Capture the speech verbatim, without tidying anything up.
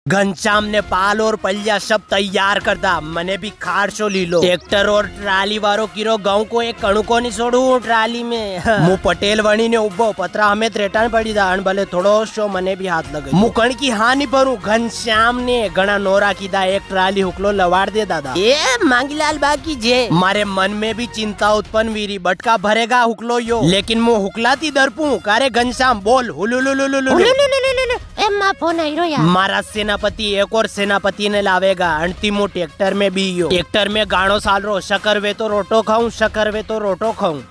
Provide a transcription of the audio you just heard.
घनश्याम ने पाल और पलिया सब तैयार करता। मने भी खारशो ली लो। ट्रैक्टर और ट्राली वारो कीरो गाँव को एक कणु को नहीं छोड़ू ट्राली में। मु पटेल वणी ने उभो पत्रा हमें त्रेटान पड़ी था भले थोड़ो शो मने भी हाथ लगे। मु कण की हाँ नहीं भरू। घनश्याम ने घना नोरा कीधा एक ट्राली हुकलो लवाड़ दे दादा। ये मांगीलाल बाकी जे मारे मन में भी चिंता उत्पन्न वीरी बटका भरेगा हुकलो यो। लेकिन मु हुकलाती दरपू कारे घनश्याम बोल हुलुलुलुलुलु फोन आई रो यार। मारा सेनापति एक और सेनापति ने लावेगा अंतिमो ट्रैक्टर में भी यो। ट्रैक्टर में गाड़ो साल रो शकर वे तो रोटो खाऊं शकर वे तो रोटो खाऊं।